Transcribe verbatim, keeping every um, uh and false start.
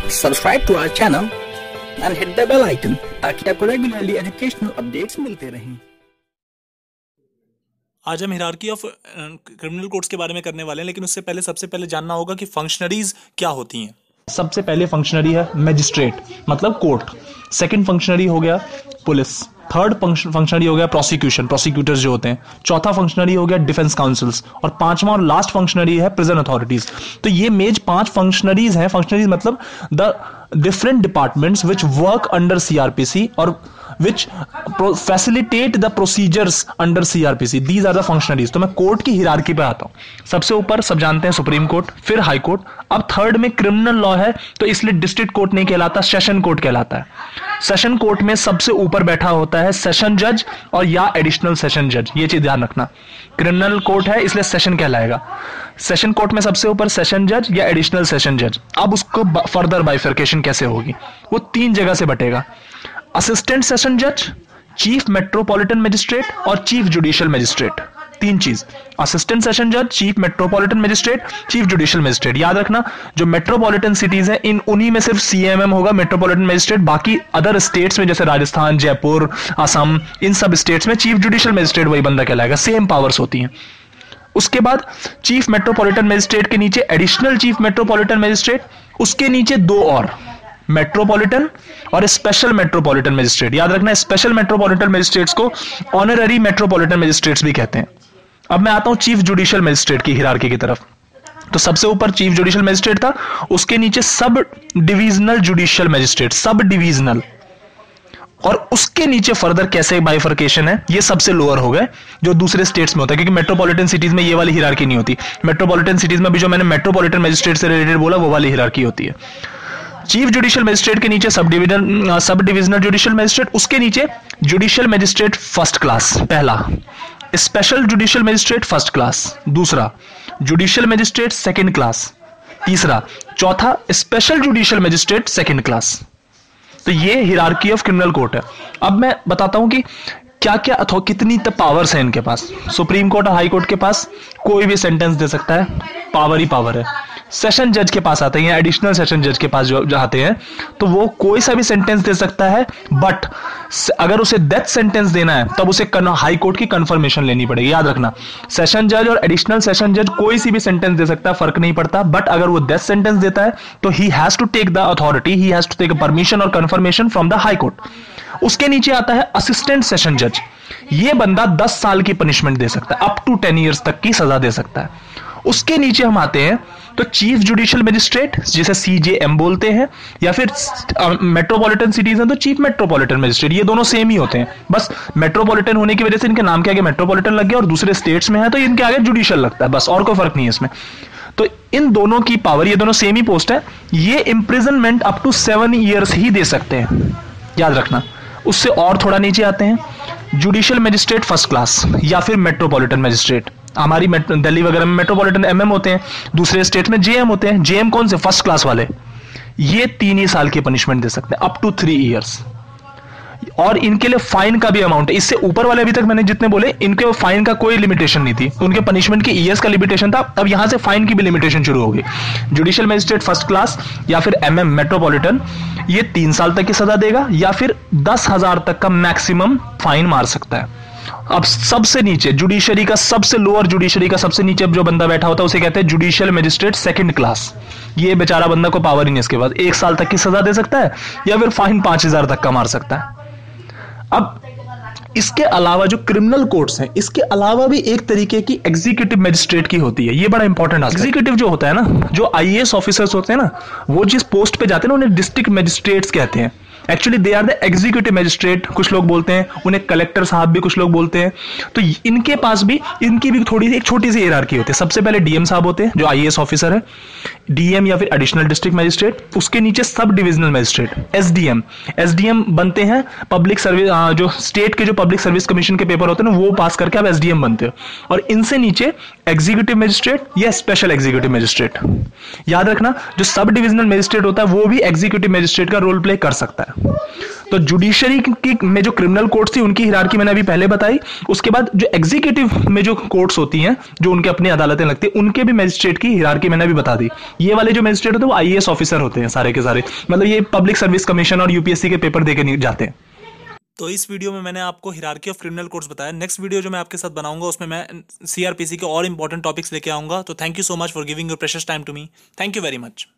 Subscribe to our channel and hit the bell icon ताकि आपको regularly educational updates मिलते रहें। आज हम हिरार्की ऑफ क्रिमिनल कोर्ट्स के बारे में करने वाले हैं, लेकिन उससे पहले सबसे पहले जानना होगा कि फंक्शनरीज क्या होती हैं। सबसे पहले फंक्शनरी है मैजिस्ट्रेट, मतलब कोर्ट। सेकंड फंक्शनरी हो गया पुलिस। थर्ड फंक्शनरी हो गया प्रोसिक्यूशन, प्रोसिक्यूटर्स जो होते हैं। चौथा फंक्शनरी हो गया डिफेंस काउंसिल्स, और पांचवा और लास्ट फंक्शनरी है प्रिजन अथॉरिटीज। तो ये मेज पांच फंक्शनरीज हैं। फंक्शनरीज मतलब the different departments which work under CrPC और which facilitate the procedures under C R P C. These are the functionaries. तो मैं कोर्ट की हिरार्की पे आता हूं। सबसे ऊपर सब जानते हैं सुप्रीम कोर्ट, फिर हाई कोर्ट। अब थर्ड में क्रिमिनल लॉ है, तो इसलिए डिस्ट्रिक्ट कोर्ट नहीं कहलाता, सेशन कोर्ट कहलाता है। सेशन कोर्ट में सबसे ऊपर बैठा होता है सेशन जज और या एडिशनल सेशन जज। ये चीज ध्यान रखना, क्रिमिनल कोर्ट है इसलिए सेशन कहलाएगा। सेशन कोर्ट में सबसे ऊपर सेशन जज या एडिशनल सेशन जज। अब उसको फर्दर बाइफर्केशन कैसे होगी, वो तीन जगह से बटेगा। असिस्टेंट सेशन जज, चीफ मेट्रोपॉलिटन मजिस्ट्रेट और चीफ जुडिशियल मजिस्ट्रेट। तीन चीज, असिस्टेंट सेशन जज, chief metropolitan magistrate, chief judicial magistrate. याद रखना, जो मेट्रोपॉलिटन सिटीज हैं इन उन्हीं में सिर्फ सीएमएम होगा, मेट्रोपॉलिटन मजिस्ट्रेट। बाकी अदर स्टेट्स में जैसे राजस्थान, जयपुर, असम, इन सब स्टेट्स में चीफ जुडिशियल मजिस्ट्रेट वही बंदा कहलाएगा। सेम पावर्स होती हैं। उसके बाद चीफ मेट्रोपॉलिटन मजिस्ट्रेट के नीचे एडिशनल चीफ मेट्रोपॉलिटन मजिस्ट्रेट, उसके नीचे दो और, मेट्रोपॉलिटन और स्पेशल मेट्रोपॉलिटन मजिस्ट्रेट। याद रखना, स्पेशल मेट्रोपॉलिटन मजिस्ट्रेट्स को ऑनररी मेट्रोपॉलिटन मजिस्ट्रेट्स भी कहते हैं। अब मैं आता हूं चीफ जुडिशियल मजिस्ट्रेट की हिरार्की की तरफ। तो सबसे ऊपर चीफ जुडिशियल मजिस्ट्रेट था, उसके नीचे sub divisional judicial magistrate, sub divisional, और उसके नीचे फर्दर कैसे बाइफर्केशन है, ये सबसे लोअर हो गए जो दूसरे स्टेट्स में होता है, क्योंकि मेट्रोपॉलिटन सिटीज में ये वाली हिरार्की नहीं होती। मेट्रोपॉलिटन सिटीज में भी जो मैंने मेट्रोपॉलिटन मजिस्ट्रेट से रिलेटेड बोला वो वाली हिरार्की होती है। चीफ जुडिशियल मजिस्ट्रेट के नीचे सब डिविजन सब डिविजनल जुडिशियल मजिस्ट्रेट, उसके नीचे जुडिशियल मजिस्ट्रेट फर्स्ट क्लास पहला, special judicial magistrate first class दूसरा, जुडिशियल मजिस्ट्रेट सेकंड क्लास तीसरा, चौथा special judicial magistrate second class. तो ये हिरार्की ऑफ क्रिमिनल कोर्ट है। अब मैं बताता हूं कि क्या क्या अथवा कितनी पावर्स है इनके पास। सुप्रीम कोर्ट और हाई कोर्ट के पास कोई भी सेंटेंस दे सकता है, पावर ही पावर है। सेशन जज के पास आते हैं, एडिशनल सेशन जज के पास जो जाते हैं, तो वो कोई सा भी सेंटेंस दे सकता है, बट अगर उसे डेथ सेंटेंस देना है तब उसे हाई कोर्ट की कंफर्मेशन लेनी पड़ेगी। याद रखना, सेशन जज और एडिशनल सेशन जज कोई सी भी सेंटेंस दे सकता है, फर्क नहीं पड़ता, बट अगर वो डेथ सेंटेंस देता है तो he has to take the authority, he has to take permission और confirmation from the High Court. उसके नीचे आता है असिस्टेंट सेशन जज। ये बंदा दस साल की पनिशमेंट दे सकता है, अप टू टेन ईयर्स तक की सजा दे सकता है। उसके नीचे हम आते हैं तो चीफ जुडिशियल मजिस्ट्रेट, जिसे सीजेएम बोलते हैं, या फिर मेट्रोपॉलिटन सिटीज हैं तो चीफ मेट्रोपॉलिटन मजिस्ट्रेट। ये दोनों सेम ही होते हैं, बस मेट्रोपॉलिटन होने की वजह से इनके नाम के आगे मेट्रोपॉलिटन लग गया, और दूसरे स्टेट्स में है तो इनके आगे जुडिशियल लगता है, बस और कोई फर्क नहीं है इसमें। तो इन दोनों की पावर, ये दोनों सेम ही पोस्ट है। ये imprisonment up to seven years ही दे सकते हैं, याद रखना। उससे और थोड़ा नीचे आते हैं जुडिशियल मजिस्ट्रेट फर्स्ट क्लास या फिर मेट्रोपॉलिटन मजिस्ट्रेट। हमारी दिल्ली वगैरह में मेट्रोपॉलिटन एमएम होते हैं, दूसरे स्टेट में जेएम होते हैं। जेएम कौन से? फर्स्ट क्लास वाले। ये तीन ही साल की पनिशमेंट दे सकते हैं, अप टू थ्री इयर्स। और इनके लिए फाइन का भी अमाउंट है। इससे ऊपर वाले अभी तक मैंने जितने बोले, इनके फाइन का कोई लिमिटेशन नहीं थी, उनके पनिशमेंट के ईयर्स का लिमिटेशन था। अब यहां से फाइन की भी लिमिटेशन शुरू हो गई। जुडिशियल मजिस्ट्रेट फर्स्ट क्लास या फिर एमएम मेट्रोपॉलिटन, ये तीन साल तक की सजा देगा या फिर दस हजार तक का मैक्सिमम फाइन मार सकता है। अब सबसे नीचे जुडिशरी का सबसे लोअर, जुडिशरी का सबसे नीचे जो बंदा बैठा होता है उसे कहते हैं जुडिशियल मजिस्ट्रेट सेकंड क्लास। ये बेचारा बंदा को पावर ही नहीं, इसके पास एक साल तक की सजा दे सकता है या फिर फाइन पांच हजार तक का मार सकता है। अब इसके अलावा जो क्रिमिनल कोर्ट्स हैं, इसके अलावा भी एक तरीके की एग्जीक्यूटिव मजिस्ट्रेट की होती है। ये बड़ा इंपॉर्टेंट है। एग्जीक्यूटिव जो होता है ना, जो आईएएस ऑफिसर्स होते हैं ना, वो जिस पोस्ट पे जाते हैं ना, उन्हें डिस्ट्रिक्ट मजिस्ट्रेट्स कहते हैं। Actually they are the executive magistrate, कुछ लोग बोलते हैं, उन्हें कलेक्टर साहब भी कुछ लोग बोलते हैं। तो इनके पास भी, इनकी भी थोड़ी सी एक छोटी सी हिरार्की होती है। सबसे पहले डीएम साहब होते हैं, जो आईएएस ऑफिसर है, डीएम या फिर एडिशनल डिस्ट्रिक्ट मजिस्ट्रेट। उसके नीचे sub divisional magistrate, SDM. SDM बनते हैं पब्लिक सर्विस, जो स्टेट के जो पब्लिक सर्विस कमीशन के पेपर होते हैं ना, वो पास करके आप एसडीएम बनते हो। और इनसे नीचे एग्जीक्यूटिव मजिस्ट्रेट या स्पेशल एग्जीक्यूटिव मजिस्ट्रेट। याद रखना, जो सब डिविजनल मजिस्ट्रेट होता है वो भी एग्जीक्यूटिव मजिस्ट्रेट का रोल प्ले कर सकता है। तो जुडिशरी की में जो क्रिमिनल कोर्ट्स थी उनकी हिरार्की मैंने अभी पहले बताई। उसके बाद जो एग्जीक्यूटिव में जो कोर्ट्स होती हैं, जो उनके अपनी अदालतें लगती हैं, उनके भी मजिस्ट्रेट की हिरार्की मैंने अभी बता दी। ये वाले जो मजिस्ट्रेट होते हैं वो आईएएस ऑफिसर होते हैं सारे के सारे, मतलब ये पब्लिक सर्विस कमीशन और यूपीएससी के पेपर देके नहीं जाते हैं। तो इस वीडियो में मैंने आपको हिरार्की ऑफ क्रिमिनल कोर्ट्स बताया। नेक्स्ट वीडियो जो मैं आपके साथ बनाऊंगा उसमें मैं सीआरपीसी के और इंपॉर्टेंट टॉपिक्स लेके आऊंगा। तो thank you so much for giving your precious time to me. Thank you very much.